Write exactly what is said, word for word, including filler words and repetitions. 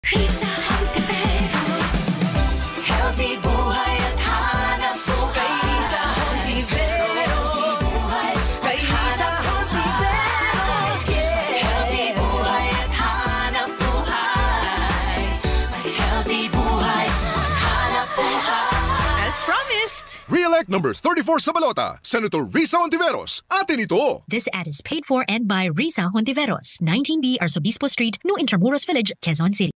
RISA, HONTIVEROS. Healthy buhay at hanap buhay. RISA, HONTIVEROS. Kay RISA, HONTIVEROS. Healthy buhay at hanap buhay. Healthy buhay, hanap buhay. As promised. Re-elect number thirty-four sa balota, Senator RISA Hontiveros. Atin ito! This ad is paid for and by RISA Hontiveros, nineteen B Arzobispo Street, New Intramuros Village, Quezon City.